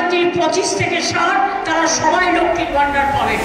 যে 25 থেকে 60 তারা সবাই লক্ষ্মীর ভান্ডার পাবেন।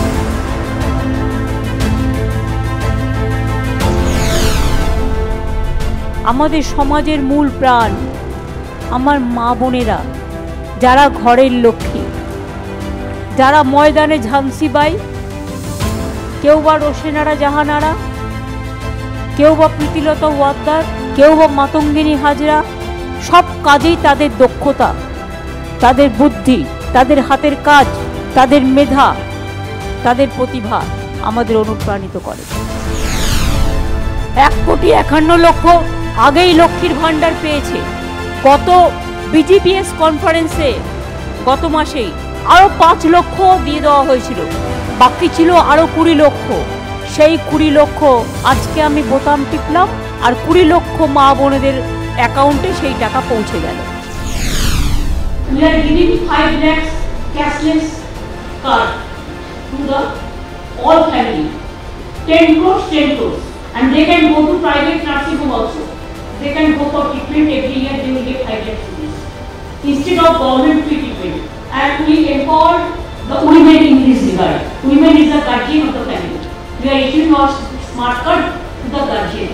আমাদের সমাজের মূল প্রাণ আমার মা বোনেরা, যারা ঘরের লক্ষ্মী, যারা ময়দানে ঝান্সিবাই, কেউ বা রোশেনারা জাহানারা, কেউ বা প্রীতিলতা ওয়াদ্দার, কেউ বা মাতঙ্গিনী হাজরা, সব কাজেই তাদের দক্ষতা, তাদের বুদ্ধি, তাদের হাতের কাজ, তাদের মেধা, তাদের প্রতিভা আমাদের অনুপ্রাণিত করে। 1,51,00,000 আগেই লক্ষ্মীর ভান্ডার পেয়েছে। গত বিজিপিএস কনফারেন্সে গত মাসেই আরও 5 লক্ষ দিয়ে দেওয়া হয়েছিল, বাকি ছিল আরও 20 লক্ষ। সেই 20 লক্ষ আজকে আমি বোতাম টিপলাম আর 20 লক্ষ মা বোনেদের অ্যাকাউন্টে সেই টাকা পৌঁছে গেল। We are giving 5 lakhs cashless card to the all family. 10 crores, 10 crores. And they can go to private nursing home also. They can go for treatment every year, they will get 5 lakhs rupees instead of government free treatment. And we empower the women in this regard. Women is the guardian of the family. We are issuing our smart card to the guardian.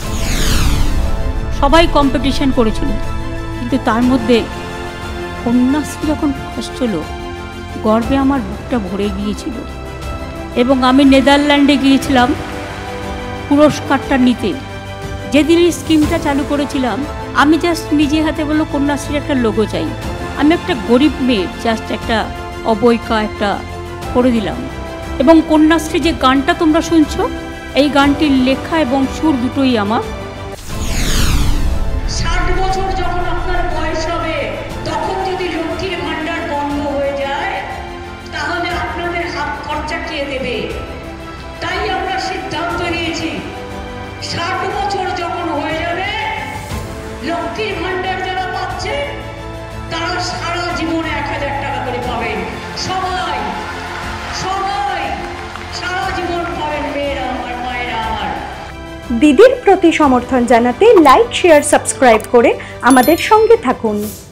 সবাই competition করেছিল, কিন্তু তার মধ্যে কন্যাশ্রী যখন first হলো, গর্বে আমার বুকটা ভরে গিয়েছিল। এবং আমি নেদারল্যান্ডে গিয়েছিলাম পুরস্কারটা নিতে। যেদিন এই স্কিমটা চালু করেছিলাম, আমি জাস্ট নিজে হাতে বললো কন্যাশ্রীর একটা লোগো চাই। আমি একটা গরিব মেয়ে জাস্ট একটা অবৈকা একটা করে দিলাম। এবং কন্যাশ্রী যে গানটা তোমরা শুনছো, এই গানটির লেখা এবং সুর দুটোই আমার। 60 বছর যখন আপনার বয়স হবে, তখন যদি লক্ষ্মীর ভান্ডার বন্ধ হয়ে যায়, তাহলে আপনাদের হাত খরচা কে দেবে? তাই আমরা সিদ্ধান্ত নিয়েছি 60 বছর যখন হয়ে যাবে, লক্ষ্মীর ভান্ডার যারা পাচ্ছে তারা সারা জীবনে 1000 টাকা করে পাবেন। সবাই সবাই সারা জীবন পাবেন, মেয়েরা আমার, মায়েরা আমার। দিদির প্রতি সমর্থন জানাতে লাইক, শেয়ার, সাবস্ক্রাইব করে আমাদের সঙ্গে থাকুন।